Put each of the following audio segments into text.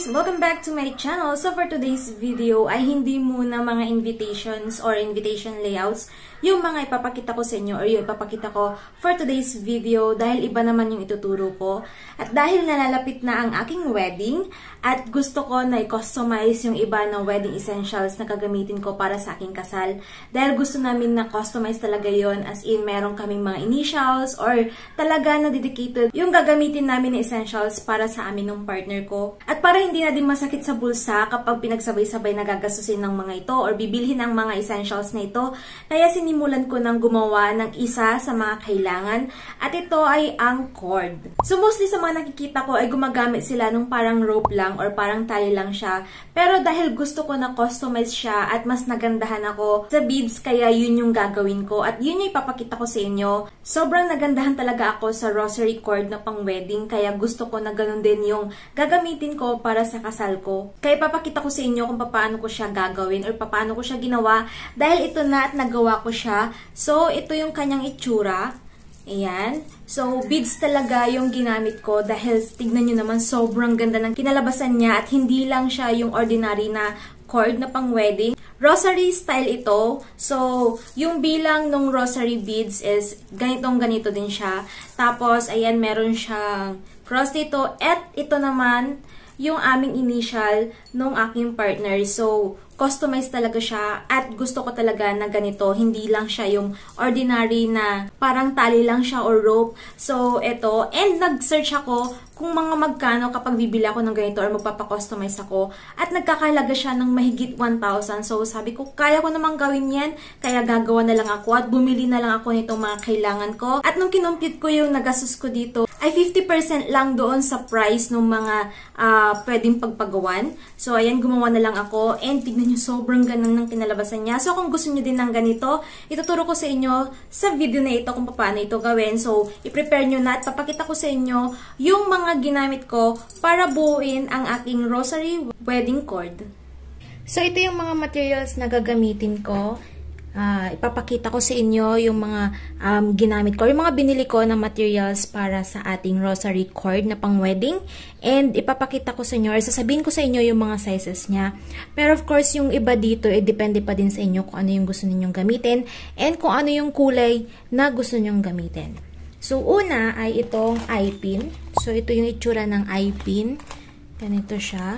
guys! Welcome back to my channel. So for today's video ay hindi muna mga invitations or invitation layouts yung mga ipapakita ko sa inyo or yung ipapakita ko for today's video dahil iba naman yung ituturo ko. At dahil nalalapit na ang aking wedding at gusto ko na i-customize yung iba na wedding essentials na gagamitin ko para sa aking kasal. Dahil gusto namin na customize talaga yon, as in meron kaming mga initials or talaga na dedicated yung gagamitin namin na essentials para sa amin ng partner ko. At para hindi na din masakit sa bulsa kapag pinagsabay-sabay na gagastusin ng mga ito or bibilhin ang mga essentials na ito, kaya sinimulan ko ng gumawa ng isa sa mga kailangan at ito ay ang cord. So mostly sa mga nakikita ko ay gumagamit sila nung parang rope lang or parang tali lang siya. Pero dahil gusto ko na customize siya at mas nagandahan ako sa beads, kaya yun yung gagawin ko at yun yung ipapakita ko sa inyo. Sobrang nagandahan talaga ako sa rosary cord na pang wedding, kaya gusto ko na ganun din yung gagamitin ko para sa kasal ko. Kaya ipapakita ko sa inyo kung paano ko siya gagawin or paano ko siya ginawa dahil ito na at nagawa ko siya. So, ito yung kanyang itsura. Ayan. So, beads talaga yung ginamit ko dahil tignan nyo naman sobrang ganda ng kinalabasan niya at hindi lang siya yung ordinary na cord na pang wedding. Rosary style ito. So, yung bilang ng rosary beads is ganito din siya. Tapos, ayan, meron siyang cross dito. At ito naman, yung aming initial nung aking partner. So, customized talaga siya at gusto ko talaga na ganito. Hindi lang siya yung ordinary na parang tali lang siya or rope. So, ito. And nag-search ako kung mga magkano kapag bibili ako ng ganito or magpapakustomize ako. At nagkakalaga siya ng mahigit 1,000. So, sabi ko, kaya ko namang gawin yan. Kaya gagawa na lang ako at bumili na lang ako nitong mga kailangan ko. At nung kinompute ko yung nagastos ko dito, ay 50% lang doon sa price ng mga pwedeng pagpagawan. So, ayan, gumawa na lang ako. And tignan nyo, sobrang ganda ng kinalabasan niya. So, kung gusto nyo din ng ganito, ituturo ko sa inyo sa video na ito kung paano ito gawin. So, i-prepare nyo na at papakita ko sa inyo yung mga ginamit ko para buuin ang aking rosary wedding cord. So, ito yung mga materials na gagamitin ko. Ipapakita ko sa inyo yung mga ginamit ko, yung mga binili ko na materials para sa ating rosary cord na pang wedding. And ipapakita ko sa inyo, or sasabihin ko sa inyo yung mga sizes niya. Pero of course, yung iba dito, depende pa din sa inyo kung ano yung gusto ninyong gamitin and kung ano yung kulay na gusto ninyong gamitin. So, una ay itong eye pin. So, ito yung itsura ng eye pin. Ganito siya.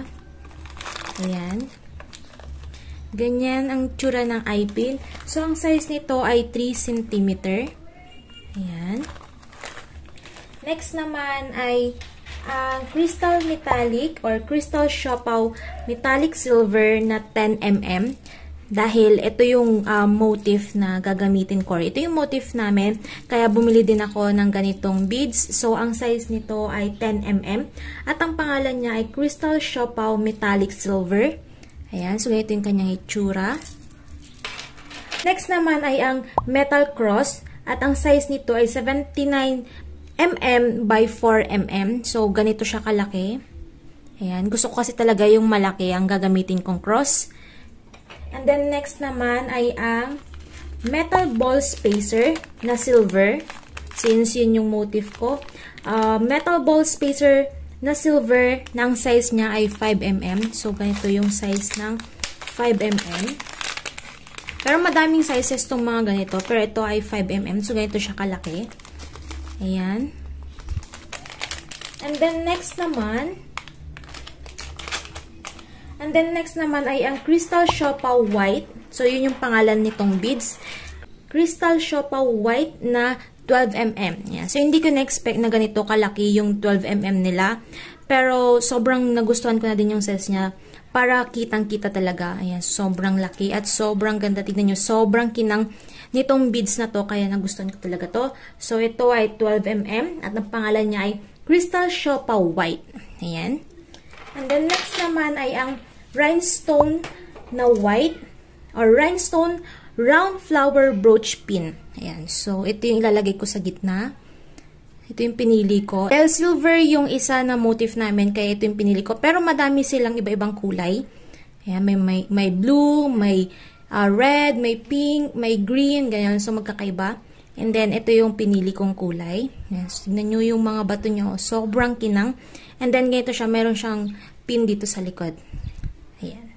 Ayan. Ganyan ang tsura ng eye pin. So, ang size nito ay 3 cm. Ayan. Next naman ay crystal metallic or crystal siopaw metallic silver na 10 mm. Dahil ito yung motif na gagamitin ko. Ito yung motif namin. Kaya bumili din ako ng ganitong beads. So, ang size nito ay 10 mm. At ang pangalan niya ay crystal siopaw metallic silver. Ayan, so ganito yung kanyang itsura. Next naman ay ang metal cross at ang size nito ay 79 mm by 4 mm. So ganito siya kalaki. Ayan, gusto ko kasi talaga yung malaki ang gagamitin kong cross. And then next naman ay ang metal ball spacer na silver. Since yun yung motif ko. Metal ball spacer na silver, na ang size niya ay 5 mm. So, ganito yung size ng 5 mm. Pero madaming sizes itong mga ganito. Pero ito ay 5 mm. So, ganito siya kalaki. Ayan. And then, next naman ay ang crystal siopaw white. So, yun yung pangalan nitong beads. Crystal siopaw white na 12 mm. Yeah. So, hindi ko na-expect na ganito kalaki yung 12 mm nila. Pero, sobrang nagustuhan ko na din yung size niya para kitang-kita talaga. Ayan, sobrang laki at sobrang ganda. Tignan nyo, sobrang kinang nitong beads na to. Kaya nagustuhan ko talaga to. So, ito ay 12 mm at ang pangalan niya ay crystal siopaw white. Ayan. And then, next naman ay ang rhinestone na white or rhinestone round flower brooch pin. Ayan. So, ito yung ilalagay ko sa gitna. Ito yung pinili ko. Dahil silver yung isa na motif namin, kaya ito yung pinili ko. Pero madami silang iba-ibang kulay. Ayan, may blue, may red, may pink, may green, ganyan. So, magkakaiba. And then, ito yung pinili kong kulay. Ayan. So, tignan nyo yung mga bato nyo. Sobrang kinang. And then, ganito siya. Meron siyang pin dito sa likod. Ayan.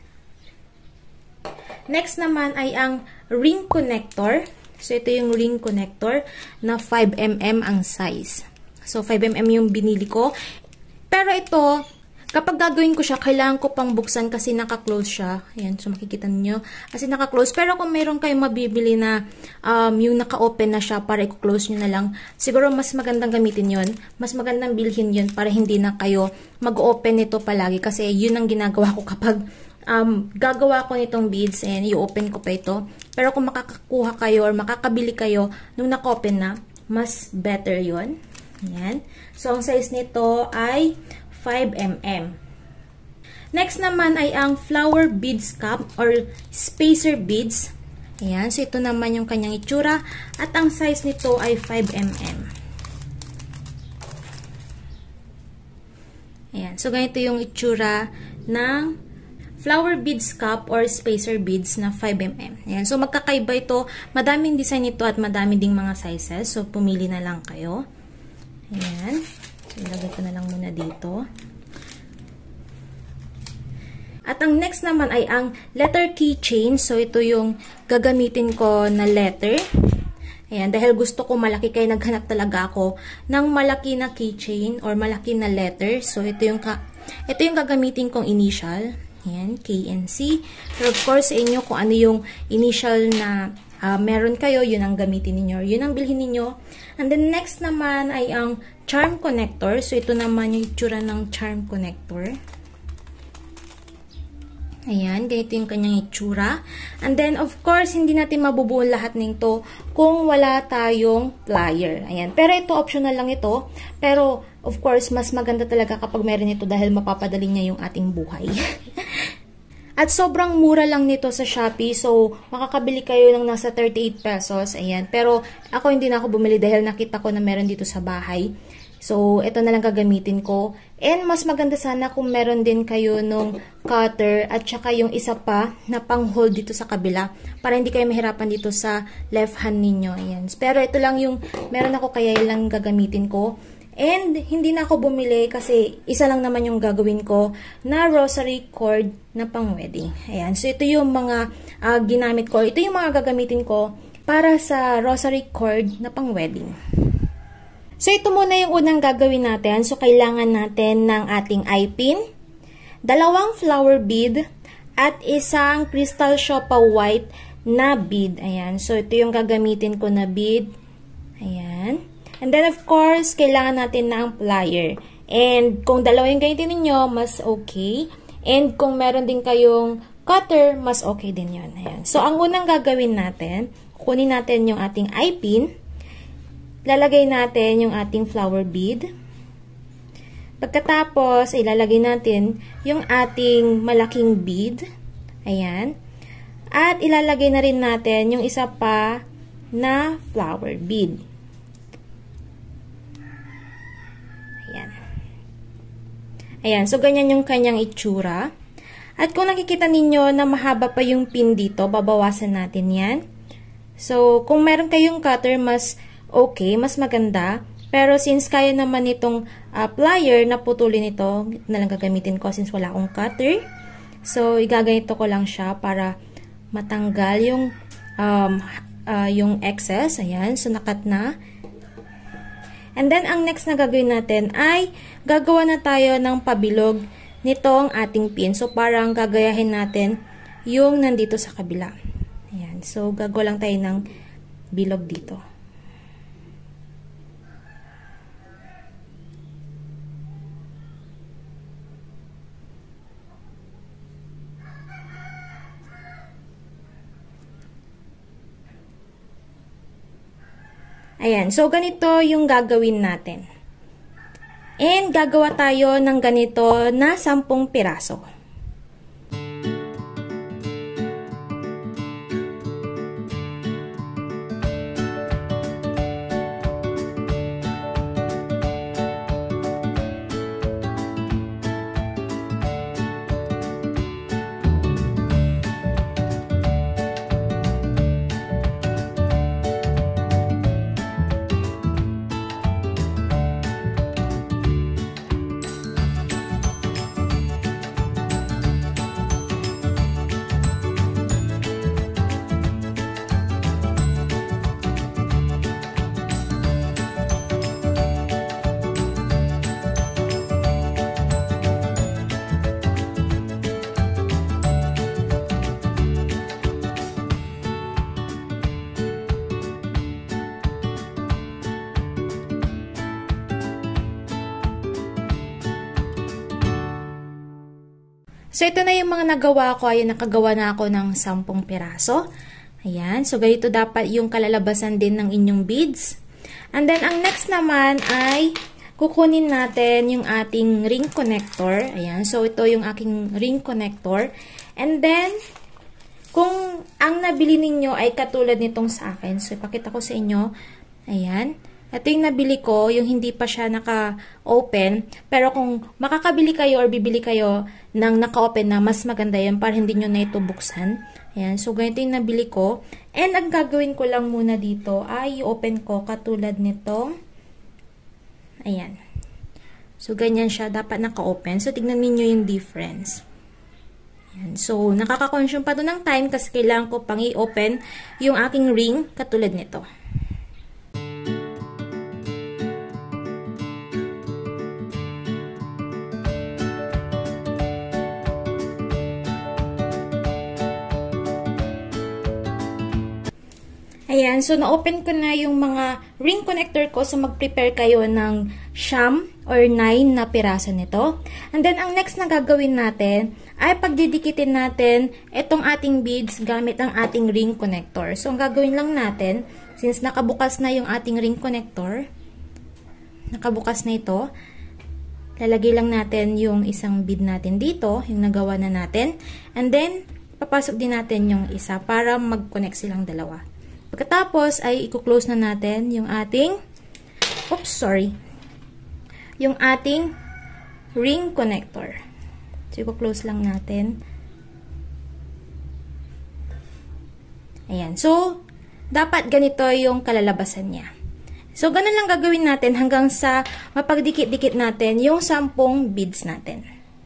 Next naman ay ang ring connector. So, ito yung ring connector na 5mm ang size. So, 5mm yung binili ko. Pero ito, kapag gagawin ko siya, kailangan ko pang buksan kasi naka-close siya. Ayan, so makikita niyo kasi naka-close. Pero kung mayroon kayong mabibili na yung naka-open na siya para i-close nyo na lang, siguro mas magandang gamitin yon. Mas magandang bilhin yon para hindi na kayo mag-open nito palagi. Kasi yun ang ginagawa ko kapag gagawa ko nitong beads and i-open ko pa ito. Pero kung makakakuha kayo or makakabili kayo nung naka-open na, mas better yon. Ayan. So, ang size nito ay 5mm. Next naman ay ang flower beads cap or spacer beads. Ayan. So, ito naman yung kanyang itsura. At ang size nito ay 5mm. Ayan. So, ganito yung itsura ng flower beads cap or spacer beads na 5mm. Ayan. So, magkakaiba ito. Madaming design ito at madami ding mga sizes. So, pumili na lang kayo. Ayan. So, ilagay ko na lang muna dito. At ang next naman ay ang letter keychain. So, ito yung gagamitin ko na letter. Ayan. Dahil gusto ko malaki, kaya naghanap talaga ako ng malaki na keychain or malaki na letter. So, ito yung gagamitin kong initial. Ayan, KNC. Pero of course, sa inyo, kung ano yung initial na meron kayo, yun ang gamitin niyo. Yun ang bilhin niyo. And then next naman ay ang charm connector. So, ito naman yung itsura ng charm connector. Ayan, ganito yung kanyang itsura. And then, of course, hindi natin mabubuo lahat nito kung wala tayong plier. Ayan. Pero ito, optional lang ito. Pero, of course, mas maganda talaga kapag meron ito dahil mapapadali niya yung ating buhay. At sobrang mura lang nito sa Shopee. So, makakabili kayo ng nasa 38 pesos. Ayan. Pero, ako hindi na ako bumili dahil nakita ko na meron dito sa bahay. So, ito na lang gagamitin ko. And, mas maganda sana kung meron din kayo nung cutter at saka yung isa pa na pang-hold dito sa kabila para hindi kayo mahirapan dito sa left hand ninyo. Ayan. Pero, ito lang yung meron ako kaya lang gagamitin ko. And, hindi na ako bumili kasi isa lang naman yung gagawin ko na rosary cord na pang-wedding. Ayan. So, ito yung mga ginamit ko. Ito yung mga gagamitin ko para sa rosary cord na pang-wedding. So, ito muna yung unang gagawin natin. So, kailangan natin ng ating eye pin, 2 flower bead, at isang crystal Shopa white na bead. Ayan. So, ito yung gagamitin ko na bead. Ayan. And then, of course, kailangan natin ng plier. And, kung dalawa yung gamitin ninyo, mas okay. And, kung meron din kayong cutter, mas okay din yun. Ayan. So, ang unang gagawin natin, kunin natin yung ating eye pin. Lalagay natin yung ating flower bead. Pagkatapos, ilalagay natin yung ating malaking bead. Ayan. At ilalagay na rin natin yung isa pa na flower bead. Ayan. Ayan. So, ganyan yung kanyang itsura. At kung nakikita ninyo na mahaba pa yung pin dito, babawasan natin yan. So, kung meron kayong cutter, mas okay, mas maganda. Pero since kaya naman itong plier na putulin ito, na lang gagamitin ko since wala akong cutter. So, igaganito ko lang siya para matanggal yung excess. Ayan, so nakat na. And then, ang next na gagawin natin ay gagawa na tayo ng pabilog nitong ating pin. So, parang gagayahin natin yung nandito sa kabila. Ayan, so gagawa lang tayo ng bilog dito. Ayan. So, ganito yung gagawin natin. And, gagawa tayo ng ganito na 10 piraso. So, ito na yung mga nagawa ko. Ayan, nakagawa na ako ng 10 piraso. Ayan. So, ganito dapat yung kalalabasan din ng inyong beads. And then, ang next naman ay kukunin natin yung ating ring connector. Ayan. So, ito yung aking ring connector. And then, kung ang nabili ninyo ay katulad nitong sa akin. So, ipakita ko sa inyo. Ayan. Ito yung nabili ko, yung hindi pa siya naka-open. Pero kung makakabili kayo or bibili kayo ng naka-open na, mas maganda yun para hindi nyo na ito buksan. Ayan, so ganito yung nabili ko. And ang gagawin ko lang muna dito ay i-open ko katulad nito. Ayan. So ganyan siya, dapat naka-open. So tignan niyo yung difference. Ayan. So nakaka-consume pa doon ng time kasi kailangan ko pang i-open yung aking ring katulad nito. Ayan, so na-open ko na yung mga ring connector ko. So mag-prepare kayo ng 9 or 9 na piraso nito. And then, ang next na gagawin natin ay pagdidikitin natin itong ating beads gamit ang ating ring connector. So, ang gagawin lang natin, since nakabukas na yung ating ring connector, nakabukas na ito, lalagay lang natin yung isang bead natin dito, yung nagawa na natin. And then, papasok din natin yung isa para mag-connect silang dalawa. Pagkatapos ay i-close na natin yung ating yung ating ring connector. So, i-close lang natin. Ayan. So, dapat ganito yung kalalabasan niya. So, ganun lang gagawin natin hanggang sa mapagdikit-dikit natin yung 10 beads natin.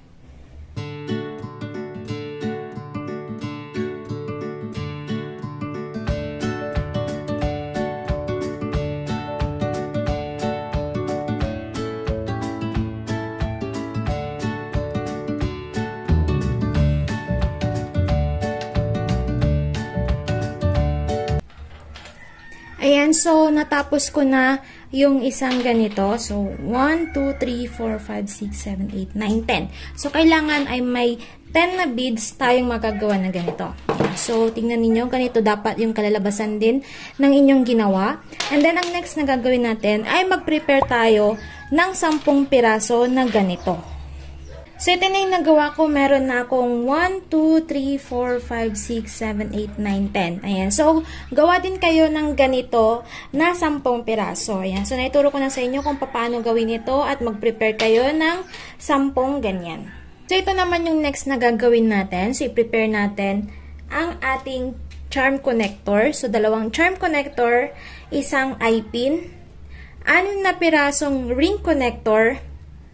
Ayan, so natapos ko na yung isang ganito. So, 1, 2, 3, 4, 5, 6, 7, 8, 9, 10. So, kailangan ay may 10 na beads tayong magagawa na ganito. So, tingnan ninyo, ganito dapat yung kalalabasan din ng inyong ginawa. And then, ang next na gagawin natin ay mag-prepare tayo ng 10 piraso na ganito. So, ito na yung nagawa ko. Meron na akong 1, 2, 3, 4, 5, 6, 7, 8, 9, 10. Ayan. So, gawa din kayo ng ganito na 10 piraso. Ayan. So, naituro ko na sa inyo kung paano gawin ito at mag-prepare kayo ng 10 ganyan. So, ito naman yung next na gagawin natin. So, i-prepare natin ang ating charm connector. So, 2 charm connector, isang eye-pin, 6 na pirasong ring connector,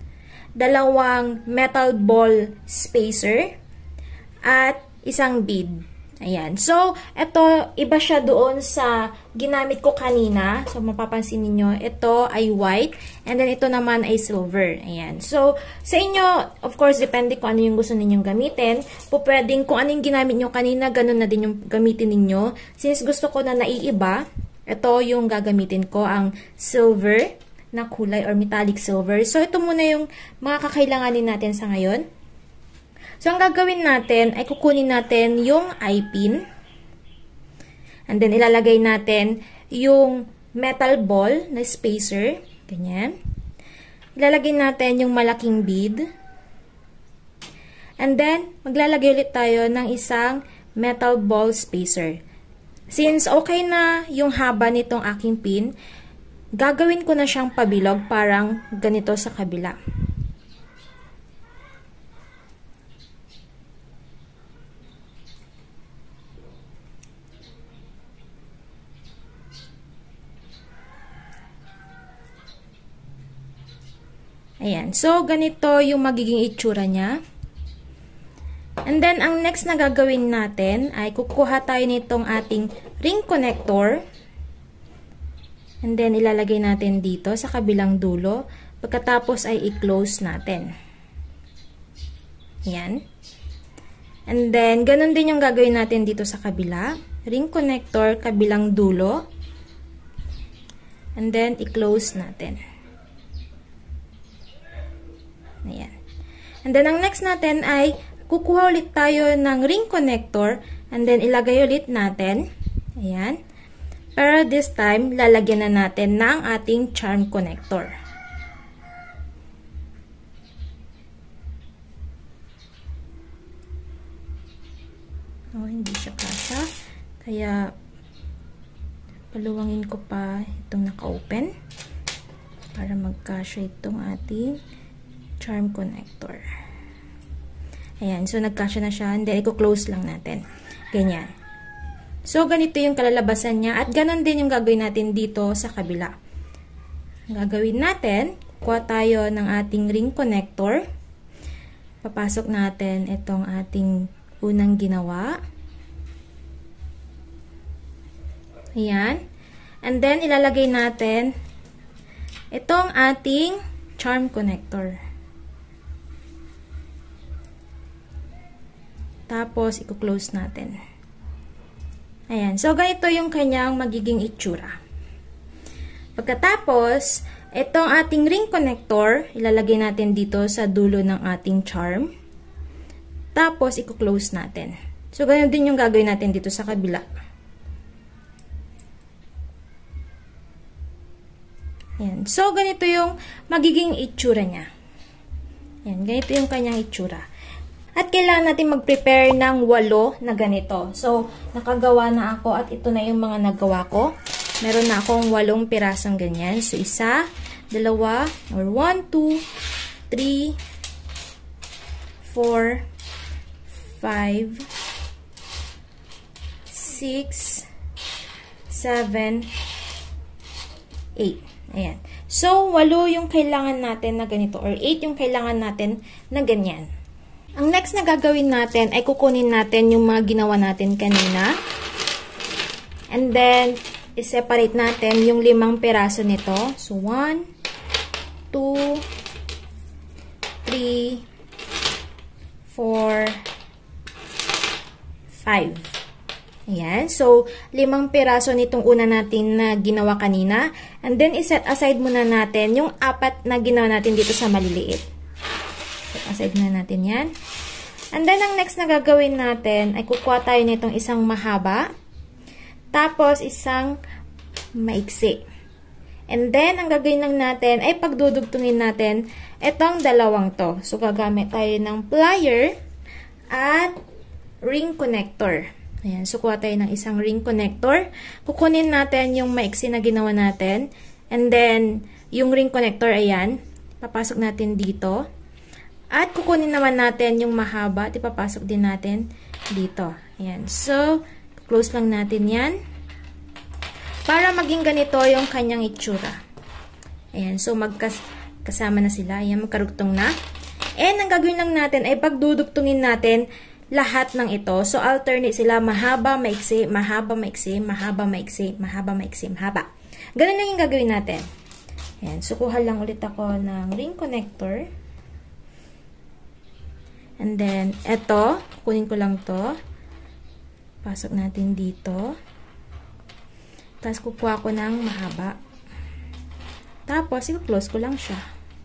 2 metal ball spacer, at isang bead. Ayan. So, ito, iba siya doon sa ginamit ko kanina. So, mapapansin niyo ito ay white, and then ito naman ay silver. Ayan. So, sa inyo, of course, depende kung ano yung gusto ninyong gamitin. Pwedeng kung ano yung ginamit nyo kanina, ganun na din yung gamitin ninyo. Since gusto ko na naiiba, ito yung gagamitin ko, ang silver na kulay or metallic silver. So, ito muna yung mga kakailanganin natin sa ngayon. So, ang gagawin natin ay kukunin natin yung eye pin. And then, ilalagay natin yung metal ball na spacer. Ganyan. Ilalagay natin yung malaking bead. And then, maglalagay ulit tayo ng isang metal ball spacer. Since okay na yung haba nitong aking pin, gagawin ko na siyang pabilog parang ganito sa kabila. Ayan. So, ganito yung magiging itsura niya. And then, ang next na gagawin natin ay kukuha tayo nitong ating ring connector. And then, ilalagay natin dito sa kabilang dulo. Pagkatapos ay i-close natin. Ayan. And then, ganun din yung gagawin natin dito sa kabila. Ring connector, kabilang dulo. And then, i-close natin. Ayan. And then, ang next natin ay kukuha ulit tayo ng ring connector and then ilagay ulit natin. Ayan. Pero this time, lalagyan na natin ng ating charm connector. Oh, hindi siya kasha. Kaya, paluwangin ko pa itong naka-open para magkasya itong ating charm connector. Ayan. So, nagkasya na siya. And then, i-close lang natin. Ganyan. So, ganito yung kalalabasan niya. At ganon din yung gagawin natin dito sa kabila. Ang gagawin natin, kuha tayo ng ating ring connector. Papasok natin itong ating unang ginawa. Ayan. And then, ilalagay natin itong ating charm connector. Tapos, i-close natin. Ayan. So, ganito yung kanyang magiging itsura. Pagkatapos, itong ating ring connector, ilalagay natin dito sa dulo ng ating charm. Tapos, i-close natin. So, ganyan din yung gagawin natin dito sa kabila. Ayan. So, ganito yung magiging itsura niya. Ayan. Ganito yung kanyang itsura. At kailangan natin mag-prepare ng 8 na ganito. So, nakagawa na ako at ito na yung mga nagawa ko. Meron na akong 8 pirasong ganyan. So, 1, 2, or 1, 2, 3, 4, 5, 6, 7, 8. Ayan. So, 8 yung kailangan natin na ganito or 8 yung kailangan natin na ganyan. Ang next na gagawin natin ay kukunin natin yung mga ginawa natin kanina. And then, i-separate natin yung 5 piraso nito. So, 1, 2, 3, 4, 5. Ayan. So, 5 piraso nitong una natin na ginawa kanina. And then, iset aside muna natin yung 4 na ginawa natin dito sa maliliit. Set aside muna natin yan. And then, ang next na gagawin natin ay kukuha tayo nitong isang mahaba. Tapos, isang maiksi. And then, ang gagawin lang natin ay pagdudugtungin natin itong dalawang to. So, gagamit tayo ng plier at ring connector. Ayan. So, kuha tayo ng isang ring connector. Kukunin natin yung maiksi na ginawa natin. And then, yung ring connector, ayan. Papasok natin dito. At kukunin naman natin yung mahaba at ipapasok din natin dito. Ayan. So, close lang natin yan. Para maging ganito yung kanyang itsura. Ayan. So, magkasama na sila. Ayan, magkarugtong na. And, ang gagawin lang natin ay pagdudugtungin natin lahat ng ito. So, alternate sila. Mahaba, maiksi, mahaba, maiksi, mahaba, maiksi, mahaba, maiksi, mahaba. Ganun lang yung gagawin natin. Ayan. So, kuha lang ulit ako ng ring connector. And then, eto, kunin ko lang to. Pasok natin dito. Tapos, kukuha ko ng mahaba. Tapos, i-close ko lang siya.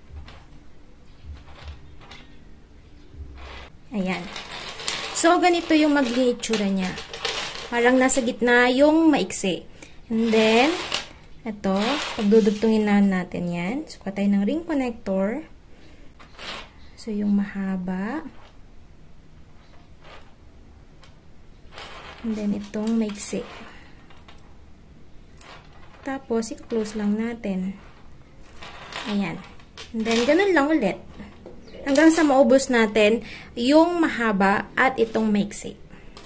Ayan. So, ganito yung magiging itsura niya. Parang nasa gitna yung maiksi. And then, eto, pagdudugtungin na natin yan. So, kuha tayo ng ring connector. So, yung mahaba. And then, itong maiksi. Tapos, i-close lang natin. Ayan. And then, ganun lang ulit. Hanggang sa maubos natin yung mahaba at itong maiksi.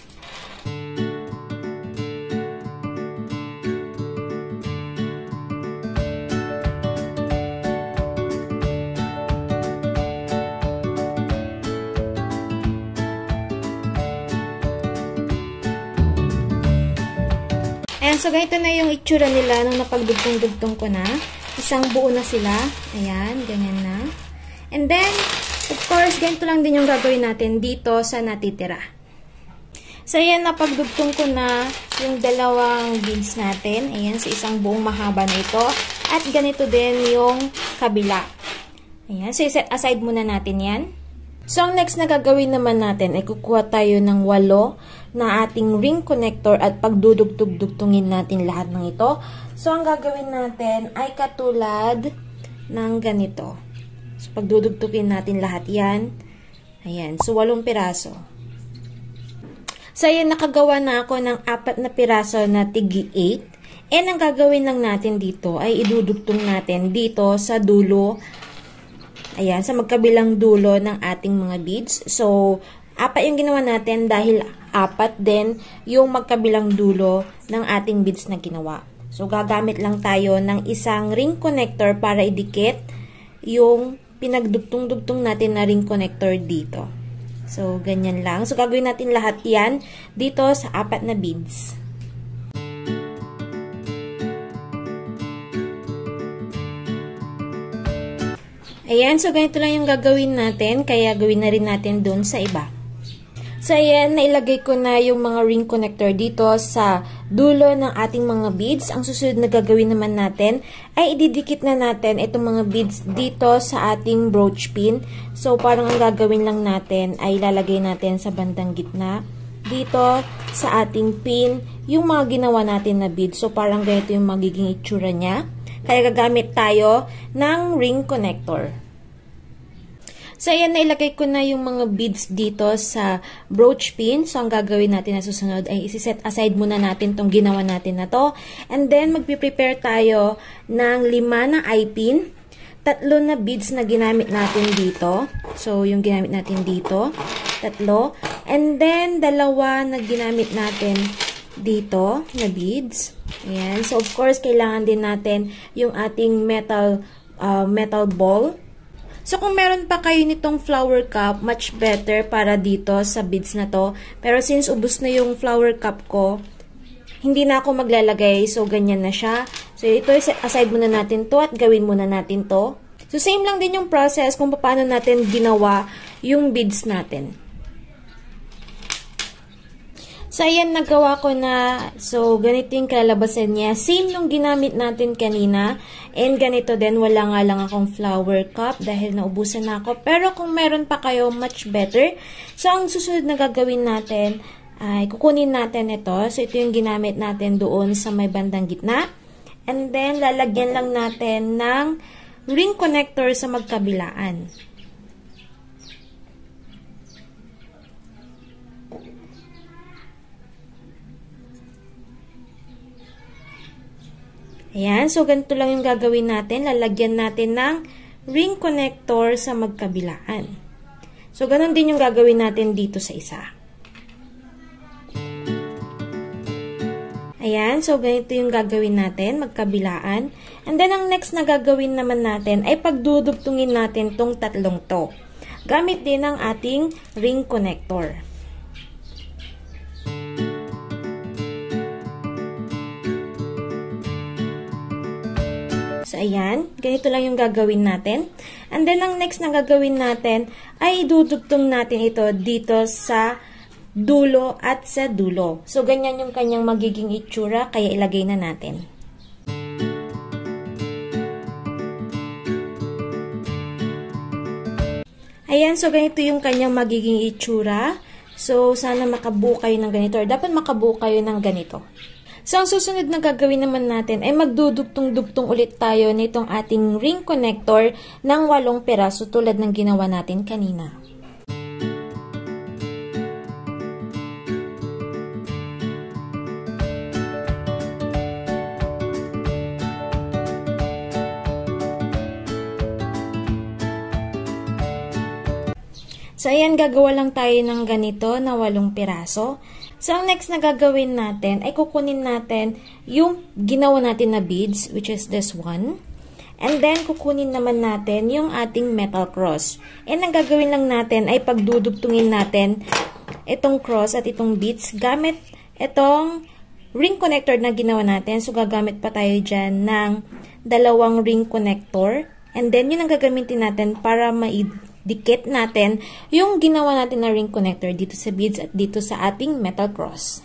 Ayan, so ganito na yung itsura nila nung napagdugtong-dugtong ko na. Isang buo na sila. Ayan, ganyan na. And then, of course, ganito lang din yung gagawin natin dito sa natitira. So, ayan, napagdugtong ko na yung dalawang beads natin. Ayan, so isang buong mahaba na ito. At ganito din yung kabila. Ayan, so iset aside muna natin yan. So, ang next na gagawin naman natin ay kukuha tayo ng 8 na ating ring connector at pagdudugtog-dugtungin natin lahat ng ito. So, ang gagawin natin ay katulad ng ganito. So, pagdudugtugin natin lahat yan. Ayan. So, 8 piraso. So, ayan, nakagawa na ako ng 4 na piraso na tigi 8. And ang gagawin lang natin dito ay idudugtong natin dito sa dulo. Ayan, sa magkabilang dulo ng ating mga beads. So, 4 yung ginawa natin dahil 4 din yung magkabilang dulo ng ating beads na ginawa. So, gagamit lang tayo ng isang ring connector para idikit yung pinagdugtong-dugtong natin na ring connector dito. So, ganyan lang. So, gagawin natin lahat yan dito sa 4 na beads. Ayan, so ganito lang yung gagawin natin, kaya gawin na rin natin dun sa iba. So, ayan, nailagay ko na yung mga ring connector dito sa dulo ng ating mga beads. Ang susunod na gagawin naman natin ay ididikit na natin itong mga beads dito sa ating brooch pin. So, parang ang gagawin lang natin ay ilalagay natin sa bandang gitna dito sa ating pin yung mga ginawa natin na beads. So, parang ganito yung magiging itsura niya. Kaya gagamit tayo ng ring connector. So, ayan, nailagay ko na yung mga beads dito sa brooch pin. So, ang gagawin natin na susunod ay isi-set aside muna natin tong ginawa natin na to. And then, magpiprepare tayo ng 5 na eye pin. 3 na beads na ginamit natin dito. So, yung ginamit natin dito. 3. And then, 2 na ginamit natin dito na beads. Ayan. So, of course, kailangan din natin yung ating metal ball. So, kung meron pa kayo nitong flower cup, much better para dito sa beads na to. Pero since ubos na yung flower cup ko, hindi na ako maglalagay. So, ganyan na siya. So, ito, aside muna natin to at gawin muna natin to. So, same lang din yung process kung paano natin ginawa yung beads natin. So, ayan, nagawa ko na. So, ganito yung kalalabasan niya. Same nung ginamit natin kanina. And ganito din, wala nga lang akong flower cup dahil naubusan na ako. Pero kung meron pa kayo, much better. So, ang susunod na gagawin natin ay kukunin natin ito. So, ito yung ginamit natin doon sa may bandang gitna. And then, lalagyan lang natin ng ring connector sa magkabilaan. Ayan, so ganito lang yung gagawin natin. Lalagyan natin ng ring connector sa magkabilaan. So, ganun din yung gagawin natin dito sa isa. Ayan, so ganito yung gagawin natin, magkabilaan. And then, ang next na gagawin naman natin ay pagdudugtungin natin tong 3 to. Gamit din ang ating ring connector. So, ayan. Ganito lang yung gagawin natin. And then, ang next na gagawin natin ay idudugtong natin ito dito sa dulo at sa dulo. So, ganyan yung kanyang magiging itsura, kaya ilagay na natin. Ayan, so ganito yung kanyang magiging itsura. So, sana makabuo kayo ng ganito or dapat makabuo kayo ng ganito. So, ang susunod na gagawin naman natin ay magdudugtong-dugtong ulit tayo nitong ating ring connector ng 8 piraso tulad ng ginawa natin kanina. So, ayan, gagawa lang tayo ng ganito na 8 piraso. So, ang next na gagawin natin ay kukunin natin yung ginawa natin na beads, which is this one. And then, kukunin naman natin yung ating metal cross. And ang gagawin lang natin ay pagdudugtungin natin itong cross at itong beads gamit itong ring connector na ginawa natin. So, gagamit pa tayo dyan ng 2 ring connector. And then, yun ang gagamitin natin para dikit natin yung ginawa natin na ring connector dito sa beads at dito sa ating metal cross.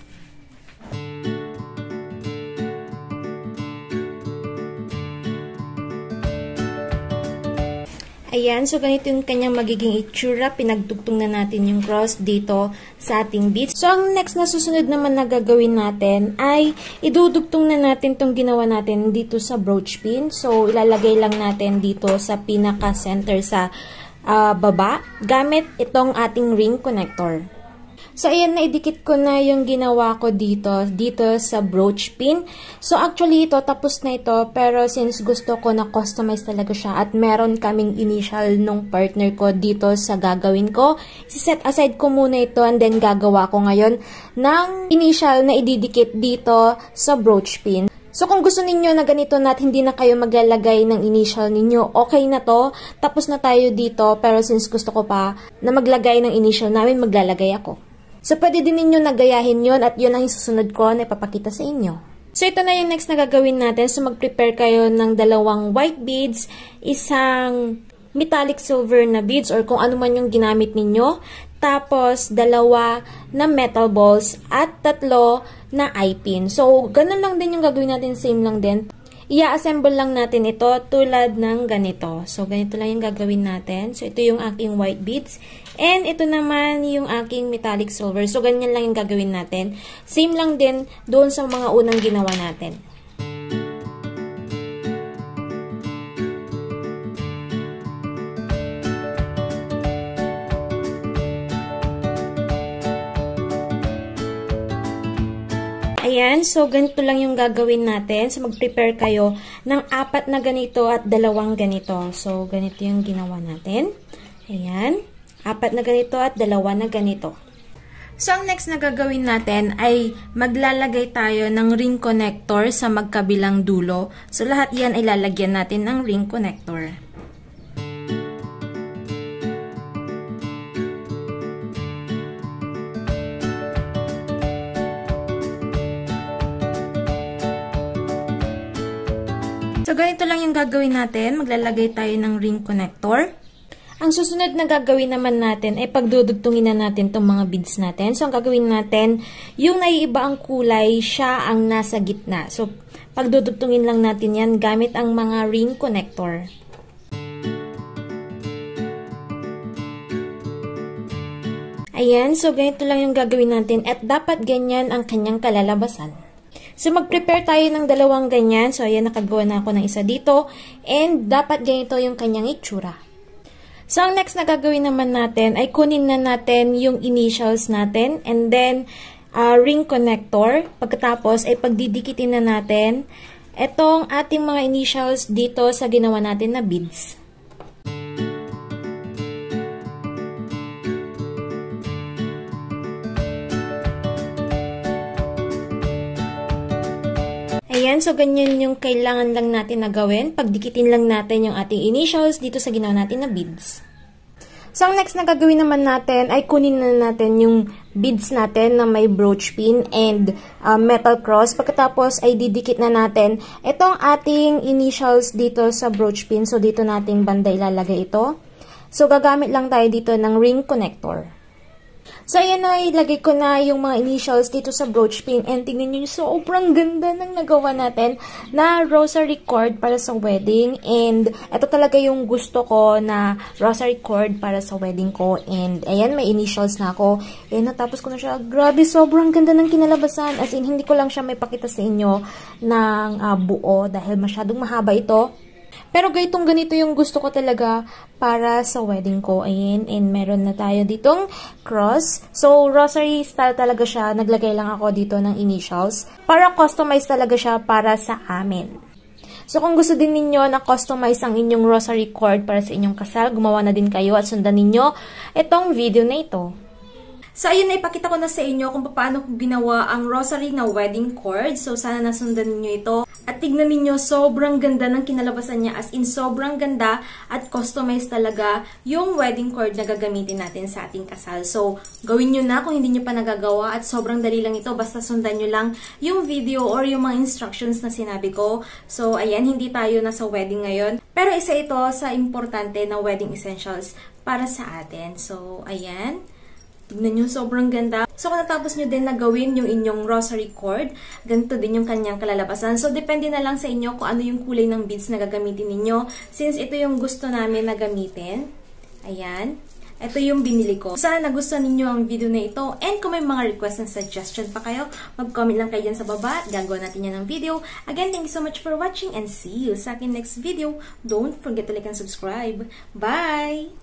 Ayan, so ganito yung kanyang magiging itsura. Pinagdugtong na natin yung cross dito sa ating beads. So, ang next na susunod naman na gagawin natin ay idudugtong na natin itong ginawa natin dito sa brooch pin. So, ilalagay lang natin dito sa pinaka-center sa baba gamit itong ating ring connector. So, ayan, naidikit ko na yung ginawa ko dito sa brooch pin. So, actually, ito, tapos na ito. Pero, since gusto ko na customize talaga siya at meron kaming initial nung partner ko dito sa gagawin ko, set aside ko muna ito and then gagawa ko ngayon ng initial na ididikit dito sa brooch pin. So, kung gusto ninyo na ganito na at hindi na kayo maglalagay ng initial ninyo, okay na to. Tapos na tayo dito. Pero, since gusto ko pa na maglagay ng initial namin, maglalagay ako. So, pwede din ninyo nagayahin yon at yun ang susunod ko na ipapakita sa inyo. So, ito na yung next na gagawin natin. So, mag-prepare kayo ng 2 white beads, isang metallic silver na beads or kung ano man yung ginamit ninyo. Tapos, 2 na metal balls at 3 na eye pin. So, ganun lang din yung gagawin natin. Same lang din. I-assemble lang natin ito tulad ng ganito. So, ganito lang yung gagawin natin. So, ito yung aking white beads. And, ito naman yung aking metallic silver. So, ganyan lang yung gagawin natin. Same lang din doon sa mga unang ginawa natin. Ayan, so ganito lang yung gagawin natin. So, mag-prepare kayo ng 4 na ganito at 2 ganito. So, ganito yung ginawa natin. Ayan, 4 na ganito at 2 na ganito. So, ang next na gagawin natin ay maglalagay tayo ng ring connector sa magkabilang dulo. So, lahat yan ay lalagyan natin ng ring connector. So, ganito lang yung gagawin natin. Maglalagay tayo ng ring connector. Ang susunod na gagawin naman natin ay pagdudugtungin na natin itong mga beads natin. So, ang gagawin natin, yung naiiba ang kulay, siya ang nasa gitna. So, pagdudugtungin lang natin yan gamit ang mga ring connector. Ayan, so ganito lang yung gagawin natin at dapat ganyan ang kanyang kalalabasan. So, mag-prepare tayo ng 2 ganyan. So, ayan, nakagawa na ako ng isa dito. And, dapat ganito yung kanyang itsura. So, ang next na gagawin naman natin ay kunin na natin yung initials natin. And then, ring connector. Pagkatapos, ay pagdidikitin na natin itong ating mga initials dito sa ginawa natin na beads. Ayan, so ganyan yung kailangan lang natin na gawin. Pagdikitin lang natin yung ating initials dito sa ginawa natin na beads. So, ang next na gagawin naman natin ay kunin na natin yung beads natin na may brooch pin and metal cross. Pagkatapos ay didikit na natin itong ating initials dito sa brooch pin. So, dito natin banda ilalagay ito. So, gagamit lang tayo dito ng ring connector. So, ayan na, ilagay ko na yung mga initials dito sa brooch pin. And tingnan nyo, sobrang ganda ng nagawa natin na rosary cord para sa wedding. And ito talaga yung gusto ko na rosary cord para sa wedding ko. And ayan, may initials na ako. And natapos ko na siya. Grabe, sobrang ganda ng kinalabasan. As in, hindi ko lang siya may pakita sa inyo ng buo dahil masyadong mahaba ito. Pero ganito yung gusto ko talaga para sa wedding ko. Ayan, and meron na tayo ditong cross. So, rosary style talaga siya. Naglagay lang ako dito ng initials. Para customize talaga siya para sa amin. So, kung gusto din ninyo na customize ang inyong rosary cord para sa inyong kasal, gumawa na din kayo at sundan ninyo itong video na ito. So, ayun na, ipakita ko na sa inyo kung paano ko ginawa ang rosary na wedding cord. So, sana nasundan ninyo ito. At tignan ninyo, sobrang ganda ng kinalabasan niya. As in, sobrang ganda at customized talaga yung wedding cord na gagamitin natin sa ating kasal. So, gawin nyo na kung hindi nyo pa nagagawa at sobrang dali lang ito. Basta sundan nyo lang yung video or yung mga instructions na sinabi ko. So, ayan, hindi tayo nasa wedding ngayon. Pero isa ito sa importante na wedding essentials para sa atin. So, ayan. Tignan nyo, sobrang ganda. So, kung natapos nyo din na gawin yung inyong rosary cord, ganito din yung kanyang kalalabasan. So, depende na lang sa inyo kung ano yung kulay ng beads na gagamitin ninyo. Since ito yung gusto namin na gamitin. Ayan. Ito yung binili ko. Sana nagustuhan ninyo ang video na ito. And kung may mga request and suggestion pa kayo, mag-comment lang kayo dyan sa baba at gagawa natin yan ng video. Again, thank you so much for watching and see you sa akin next video. Don't forget to like and subscribe. Bye!